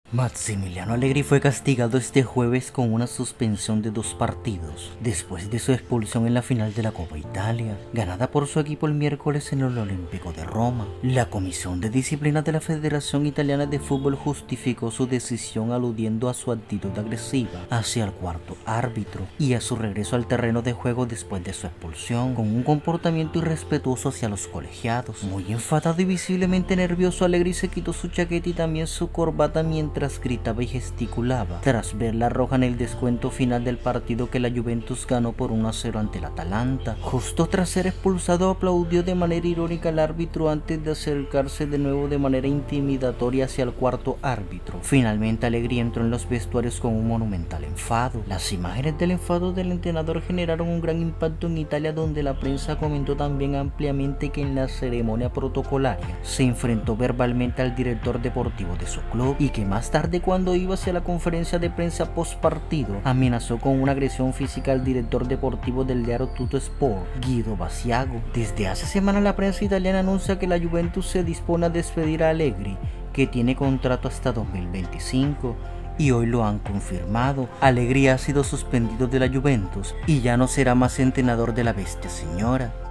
Massimiliano Allegri fue castigado este jueves con una suspensión de 2 partidos, después de su expulsión en la final de la Copa Italia, ganada por su equipo el miércoles en el Olímpico de Roma. La Comisión de Disciplina de la Federación Italiana de Fútbol justificó su decisión aludiendo a su actitud agresiva hacia el cuarto árbitro y a su regreso al terreno de juego después de su expulsión, con un comportamiento irrespetuoso hacia los colegiados. Muy enfadado y visiblemente nervioso, Allegri se quitó su chaqueta y también su corbata mientras gritaba y gesticulaba tras ver la roja en el descuento final del partido que la Juventus ganó por 1-0 ante el Atalanta. Justo tras ser expulsado, aplaudió de manera irónica al árbitro antes de acercarse de nuevo de manera intimidatoria hacia el cuarto árbitro. Finalmente Allegri entró en los vestuarios con un monumental enfado. Las imágenes del enfado del entrenador generaron un gran impacto en Italia, donde la prensa comentó también ampliamente que en la ceremonia protocolaria se enfrentó verbalmente al director deportivo de su club y que más tarde, cuando iba hacia la conferencia de prensa post partido, amenazó con una agresión física al director deportivo del diario Tuttosport, Guido Basiago. Desde hace semanas la prensa italiana anuncia que la Juventus se dispone a despedir a Allegri, que tiene contrato hasta 2025. Y hoy lo han confirmado. Allegri ha sido suspendido de la Juventus y ya no será más entrenador de la bestia señora.